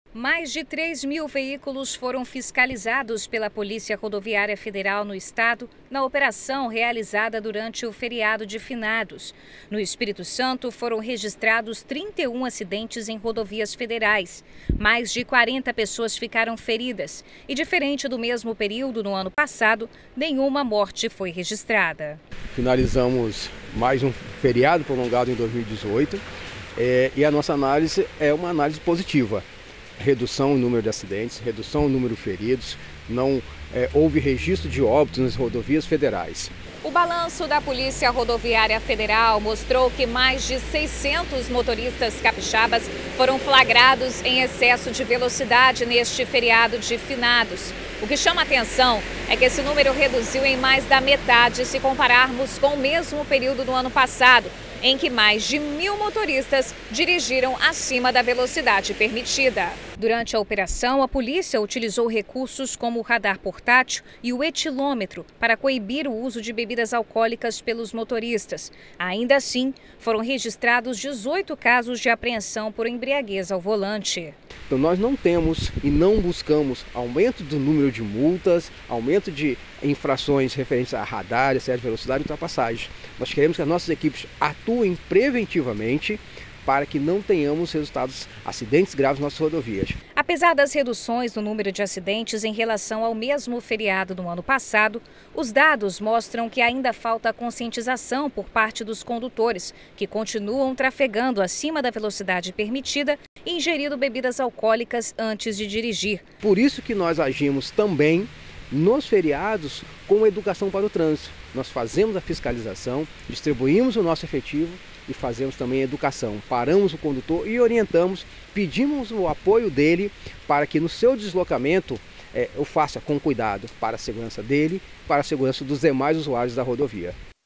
Mais de 3.000 veículos foram fiscalizados pela Polícia Rodoviária Federal no estado na operação realizada durante o feriado de Finados. No Espírito Santo, foram registrados 31 acidentes em rodovias federais. Mais de 40 pessoas ficaram feridas e, diferente do mesmo período no ano passado, nenhuma morte foi registrada. Finalizamos mais um feriado prolongado em 2018 e a nossa análise é uma análise positiva. Redução no número de acidentes, redução no número de feridos, não houve registro de óbitos nas rodovias federais. O balanço da Polícia Rodoviária Federal mostrou que mais de 600 motoristas capixabas foram flagrados em excesso de velocidade neste feriado de Finados. O que chama atenção é que esse número reduziu em mais da metade se compararmos com o mesmo período do ano passado, em que mais de 1.000 motoristas dirigiram acima da velocidade permitida. Durante a operação, a polícia utilizou recursos como o radar portátil e o etilômetro para coibir o uso de bebidas alcoólicas pelos motoristas. Ainda assim, foram registrados 18 casos de apreensão por embriaguez ao volante. Então nós não temos e não buscamos aumento do número de multas, aumento de infrações referentes a radar, excesso de velocidade e ultrapassagem. Nós queremos que as nossas equipes atuem preventivamente para que não tenhamos acidentes graves nas nossas rodovias. Apesar das reduções no número de acidentes em relação ao mesmo feriado do ano passado, os dados mostram que ainda falta conscientização por parte dos condutores, que continuam trafegando acima da velocidade permitida e ingerindo bebidas alcoólicas antes de dirigir. Por isso que nós agimos também nos feriados com educação para o trânsito. Nós fazemos a fiscalização, distribuímos o nosso efetivo e fazemos também a educação. Paramos o condutor e orientamos, pedimos o apoio dele para que no seu deslocamento o faça com cuidado para a segurança dele, para a segurança dos demais usuários da rodovia.